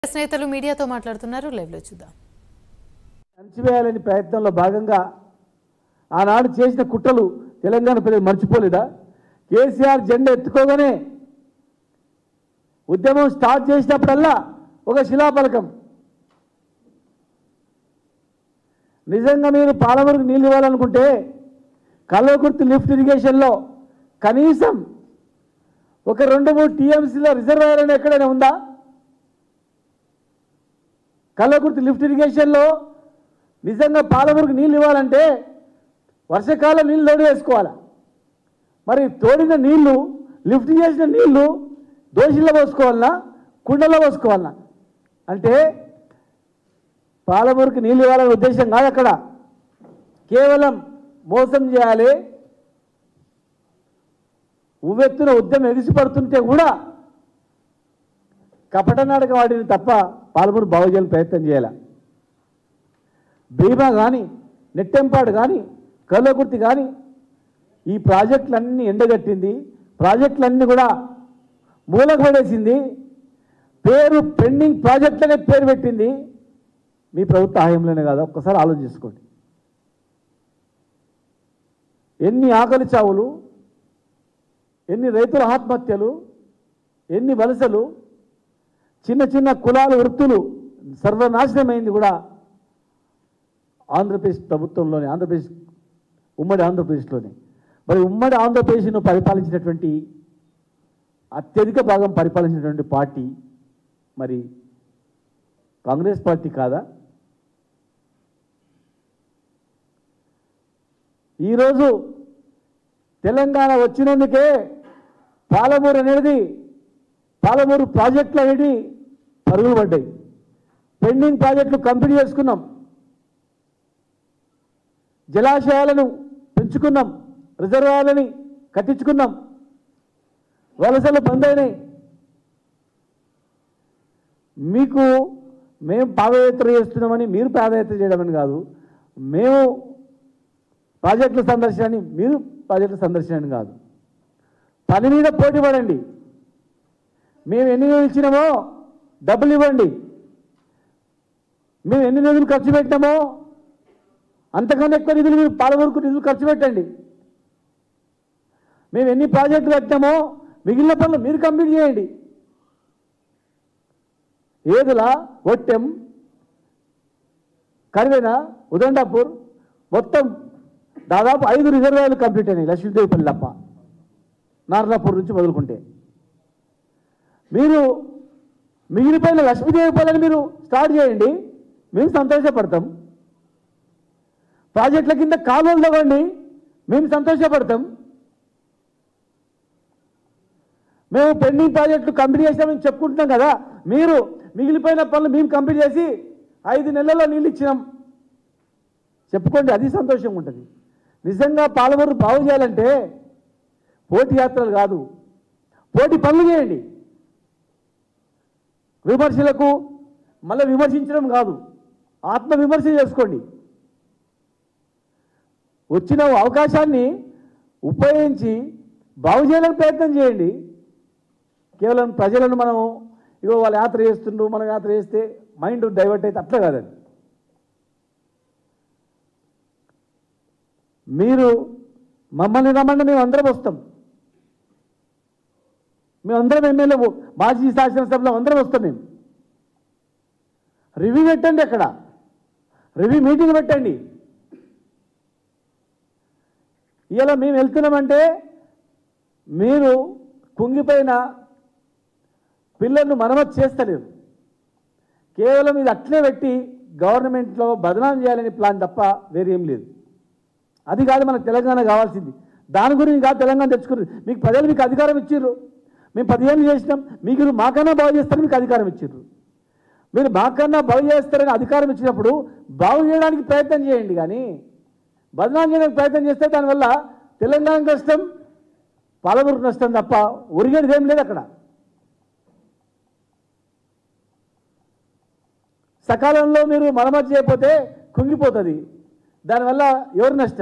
స్నేహితులు మీడియాతో మాట్లాడుతున్నారు, లైవ్ లో చూద్దాం. అంచివేయాలని ప్రయత్నంలో భాగంగా ఆనాడు చేసిన కుట్రలు తెలంగాణ ప్రజలు మర్చిపోలేదా? కేసీఆర్ జెండా ఎత్తుకోగానే ఉద్యమం స్టార్ట్ చేసినప్పుడల్లా ఒక శిలాఫలకం. నిజంగా మీరు పాలమూరుకు నీళ్ళు ఇవ్వాలనుకుంటే కల్వకుర్తి లిఫ్ట్ ఇరిగేషన్లో కనీసం ఒక 2-3 టీఎంసీల రిజర్వాయర్ అని ఎక్కడైనా ఉందా? కల్వకుర్తి లిఫ్ట్ ఇరిగేషన్లో నిజంగా పాలమూరుకు నీళ్ళు ఇవ్వాలంటే వర్షాకాలం నీళ్ళు తోడు వేసుకోవాలి. మరి తోడిన నీళ్లు, లిఫ్ట్ చేసిన నీళ్లు దోషిలో పోసుకోవాలన్నా, కుండలో పోసుకోవాలన్నా? అంటే పాలమూరుకి నీళ్ళు ఇవ్వాలనే ఉద్దేశం కాదు అక్కడ. కేవలం మోసం చేయాలి. ఉవ్వెత్తున ఉద్యమం ఎగిసిపడుతుంటే కూడా కపట నాటకం వాడిని తప్ప పాలమూరు బాగు చేయాలని ప్రయత్నం చేయాలి. భీమా కానీ, నెట్టెంపాడు కానీ, కల్వకుర్తి కానీ ఈ ప్రాజెక్టులన్నీ ఎండగట్టింది. ప్రాజెక్టులన్నీ కూడా మూలకు పడేసింది. పేరు పెండింగ్ ప్రాజెక్టులనే పేరు పెట్టింది. మీ ప్రభుత్వ హాయంలోనే కాదు, ఒక్కసారి ఆలోచించుకోండి. ఎన్ని ఆకలి చావులు, ఎన్ని రైతుల ఆత్మహత్యలు, ఎన్ని వలసలు, చిన్న చిన్న కులాలు, వృత్తులు సర్వనాశనమైంది కూడా ఆంధ్రప్రదేశ్ ప్రభుత్వంలోనే, ఉమ్మడి ఆంధ్రప్రదేశ్లోనే. మరి ఉమ్మడి ఆంధ్రప్రదేశ్ను పరిపాలించినటువంటి, అత్యధిక భాగం పరిపాలించినటువంటి పార్టీ మరి కాంగ్రెస్ పార్టీ కాదా? ఈరోజు తెలంగాణ వచ్చినందుకే పాలమూరు అనేది, పాలమూరు ప్రాజెక్టులు అనేవి పరుగులు పడ్డాయి. పెండింగ్ ప్రాజెక్టులు కంప్లీట్ చేసుకున్నాం, జలాశయాలను పెంచుకున్నాం, రిజర్వాయర్లని కట్టించుకున్నాం, వలసలు బంద్ అయినాయి. మీకు మేము పాదయాత్ర చేస్తున్నామని మీరు పాదయాత్ర చేయడమని కాదు, మేము ప్రాజెక్టుల సందర్శనని మీరు ప్రాజెక్టుల సందర్శనని కాదు. పని మీద పోటీ పడండి. మేము ఎన్ని నిధులు ఇచ్చినామో డబ్బులు ఇవ్వండి. మేము ఎన్ని నిధులు ఖర్చు పెట్టినామో అంతకన్నా ఎక్కువ నిధులు మీరు పాలమూరుకు నిధులు ఖర్చు పెట్టండి. మేము ఎన్ని ప్రాజెక్టులు కట్టినామో మిగిలిన పనులు మీరు కంప్లీట్ చేయండి. ఏదులా, ఒట్టెం, కరివేన, ఉదండాపూర్ మొత్తం దాదాపు 5 రిజర్వాయర్లు కంప్లీట్ అయినాయి. లక్ష్మీదేవిపల్లి తప్ప, నార్లాపూర్ నుంచి మొదలుకుంటే. మీరు మిగిలిపోయిన లక్ష్మీదేవిపల్లిని మీరు స్టార్ట్ చేయండి, మేము సంతోషపడతాం. ప్రాజెక్టుల కింద కాలువలు తవ్వండి, మేము సంతోషపడతాం. మేము పెండింగ్ ప్రాజెక్టులు కంప్లీట్ చేసామని చెప్పుకుంటున్నాం కదా, మీరు మిగిలిపోయిన పనులు మేము కంప్లీట్ చేసి 5 నెలల్లో నీళ్ళు ఇచ్చినాం చెప్పుకోండి, అది సంతోషంగా ఉంటుంది. నిజంగా పాలమూరు బాగు చేయాలంటే పోటీ యాత్రలు కాదు, పోటీ పనులు చేయండి. విమర్శలకు మళ్ళీ విమర్శించడం కాదు, ఆత్మవిమర్శ చేసుకోండి. వచ్చిన అవకాశాన్ని ఉపయోగించి బాగు చేయాలని ప్రయత్నం చేయండి. కేవలం ప్రజలను మనము ఇగో వాళ్ళు యాత్ర చేస్తుండ్రు, మనం యాత్ర చేస్తే మైండ్ డైవర్ట్ అయితే అట్లా కాదండి. మీరు మమ్మల్ని రమ్మంటే మేము అందరం వస్తాం. మేమందరం ఎమ్మెల్యే, మాజీ శాసనసభలో అందరం వస్తాం. మేము రివ్యూ పెట్టండి, అక్కడ రివ్యూ మీటింగ్ పెట్టండి. ఇలా మేము వెళ్తున్నామంటే మీరు కుంగిపోయిన పిల్లలను మరమ్మతు చేస్తలేరు. కేవలం ఇది అట్లే పెట్టి గవర్నమెంట్లో బదనాం చేయాలని ప్లాన్ తప్ప వేరేం లేదు. అది కాదు మనకు తెలంగాణ కావాల్సింది. దాని గురించి కాదు తెలంగాణ తెచ్చుకున్నారు. మీకు ప్రజలు మీకు అధికారం ఇచ్చిర్రు, మేము 10 ఏళ్ళు చేసినాం, మీకు మాకన్నా బాగు చేస్తారని మీకు అధికారం ఇచ్చిర్రు. మీరు మాకన్నా బాగు చేస్తారని అధికారం ఇచ్చినప్పుడు బాగు చేయడానికి ప్రయత్నం చేయండి. కానీ బదనాం చేయడానికి ప్రయత్నం చేస్తే దానివల్ల తెలంగాణ నష్టం, పాలమూరు నష్టం తప్ప ఒరిగేది ఏం లేదు. అక్కడ సకాలంలో మీరు మరమ్మతు చేయకపోతే కుంగిపోతుంది. దానివల్ల ఎవరు నష్టం?